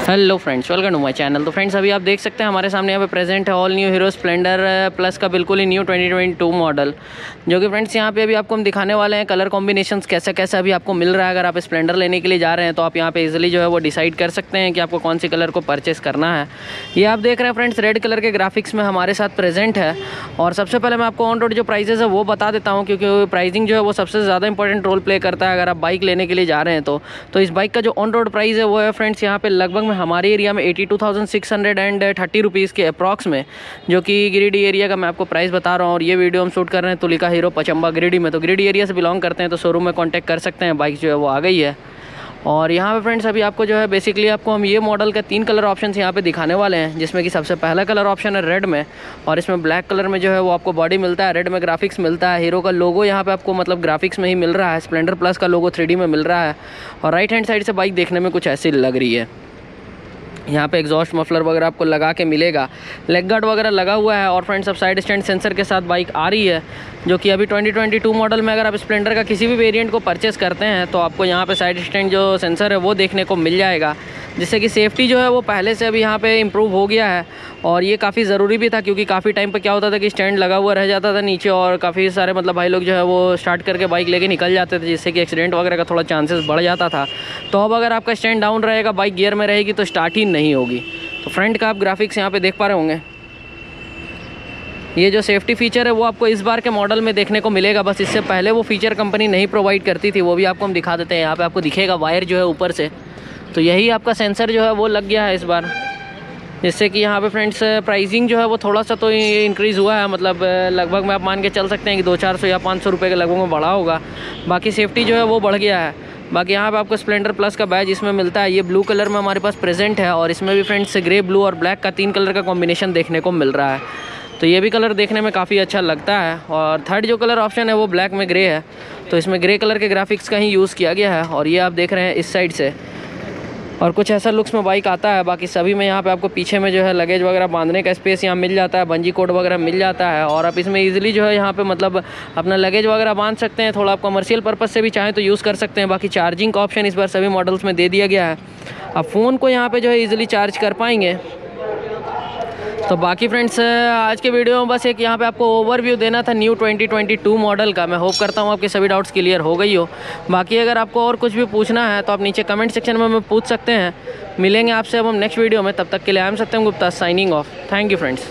Hello friends, welcome to my channel. तो friends, अभी आप देख सकते हैं हमारे सामने यहाँ पे प्रेजेंट है all new Hero Splendor Plus का बिल्कुल ही न्यू 2022 मॉडल, जो कि फ्रेंड्स यहाँ पे अभी आपको हम दिखाने वाले हैं। कलर कॉम्बिनेशंस कैसा कैसा अभी आपको मिल रहा है। अगर आप स्प्लेंडर लेने के लिए जा रहे हैं तो आप यहाँ पे इजीली जो है वो डिसाइड कर सकते हैं कि आपको कौन सी कलर को परचेस करना है। ये आप देख रहे हैं फ्रेंड्स, रेड कलर के ग्राफिक्स में हमारे साथ प्रेजेंट है। और सबसे पहले मैं आपको ऑन रोड जो प्राइजेस है वो बता देता हूँ, क्योंकि प्राइसिंग जो है वो सबसे ज़्यादा इंपॉर्टेंट रोल प्ले करता है अगर आप बाइक लेने के लिए जा रहे हैं तो इस बाइक का जो ऑन रोड प्राइस है वो है फ्रेंड्स यहाँ पे लगभग में हमारे एरिया में 82,630 रुपीज़ के अप्रॉक्स में, जो कि गिरिडीह एरिया का मैं आपको प्राइस बता रहा हूँ। और ये वीडियो हम शूट कर रहे हैं तुलिका हीरो पचंबा गिरिडीह में। तो गिरिडीह एरिया से बिलोंग करते हैं तो शोरूम में कांटेक्ट कर सकते हैं। बाइक जो है वो आ गई है। और यहाँ पे फ्रेंड्स अभी आपको जो है बेसिकली आपको हम ये मॉडल का 3 कलर ऑप्शन यहाँ पे दिखाने वाले हैं, जिसमें कि सबसे पहला कलर ऑप्शन है रेड में, और इसमें ब्लैक कलर में जो है वो आपको बॉडी मिलता है, रेड में ग्राफिक्स मिलता है, हीरो का लोगो यहाँ पे आपको मतलब ग्राफिक्स में ही मिल रहा है, स्प्लेंडर प्लस का लोगो 3D में मिल रहा है। और राइट हैंड साइड से बाइक देखने में कुछ ऐसी लग रही है। यहाँ पे एग्जॉस्ट मफलर वगैरह आपको लगा के मिलेगा, लेग गार्ड वगैरह लगा हुआ है। और फ्रेंड्स अब साइड स्टैंड सेंसर के साथ बाइक आ रही है, जो कि अभी 2022 मॉडल में अगर आप स्प्लेंडर का किसी भी वेरिएंट को परचेस करते हैं तो आपको यहाँ पे साइड स्टैंड जो सेंसर है वो देखने को मिल जाएगा, जिससे कि सेफ्टी जो है वो पहले से अभी यहाँ पे इम्प्रूव हो गया है। और ये काफ़ी ज़रूरी भी था, क्योंकि काफ़ी टाइम पे क्या होता था कि स्टैंड लगा हुआ रह जाता था नीचे, और काफ़ी सारे मतलब भाई लोग जो है वो स्टार्ट करके बाइक लेके निकल जाते थे, जिससे कि एक्सीडेंट वगैरह का थोड़ा चांसेस बढ़ जाता था। तो अब अगर आपका स्टैंड डाउन रहेगा, बाइक गियर में रहेगी, तो स्टार्ट ही नहीं होगी। तो फ्रंट का आप ग्राफिक्स यहाँ पे देख पा रहे होंगे। ये जो सेफ्टी फीचर है वो आपको इस बार के मॉडल में देखने को मिलेगा। बस इससे पहले वो फीचर कंपनी नहीं प्रोवाइड करती थी, वो भी आपको हम दिखा देते हैं। यहाँ पे आपको दिखेगा वायर जो है ऊपर से, तो यही आपका सेंसर जो है वो लग गया है इस बार, जिससे कि यहाँ पे फ्रेंड्स प्राइसिंग जो है वो थोड़ा सा तो इंक्रीज़ हुआ है। मतलब लगभग में आप मान के चल सकते हैं कि 200-400 या 500 रुपये के लगभग में बढ़ा होगा। बाकी सेफ्टी जो है वो बढ़ गया है। बाकी यहाँ पे आपको स्प्लेंडर प्लस का बैज इसमें मिलता है, ये ब्लू कलर में हमारे पास प्रेजेंट है। और इसमें भी फ्रेंड्स ग्रे, ब्लू और ब्लैक का 3 कलर का कॉम्बिनेशन देखने को मिल रहा है, तो ये भी कलर देखने में काफ़ी अच्छा लगता है। और थर्ड जो कलर ऑप्शन है वो ब्लैक में ग्रे है, तो इसमें ग्रे कलर के ग्राफिक्स का ही यूज़ किया गया है। और ये आप देख रहे हैं इस साइड से, और कुछ ऐसा लुक्स में बाइक आता है। बाकी सभी में यहाँ पे आपको पीछे में जो है लगेज वगैरह बांधने का स्पेस यहाँ मिल जाता है, बंजी कोड वगैरह मिल जाता है। और आप इसमें इजीली जो है यहाँ पे मतलब अपना लगेज वगैरह बांध सकते हैं। थोड़ा आप कमर्शियल पर्पस से भी चाहें तो यूज़ कर सकते हैं। बाकी चार्जिंग का ऑप्शन इस बार सभी मॉडल्स में दे दिया गया है, आप फ़ोन को यहाँ पर जो है ईजिली चार्ज कर पाएंगे। तो बाकी फ्रेंड्स आज के वीडियो में बस एक यहाँ पे आपको ओवरव्यू देना था न्यू 2022 मॉडल का। मैं होप करता हूँ आपके सभी डाउट्स क्लियर हो गई हो। बाकी अगर आपको और कुछ भी पूछना है तो आप नीचे कमेंट सेक्शन में पूछ सकते हैं। मिलेंगे आपसे अब हम नेक्स्ट वीडियो में, तब तक के लिए I am Satyam Gupta signing off. Thank you friends.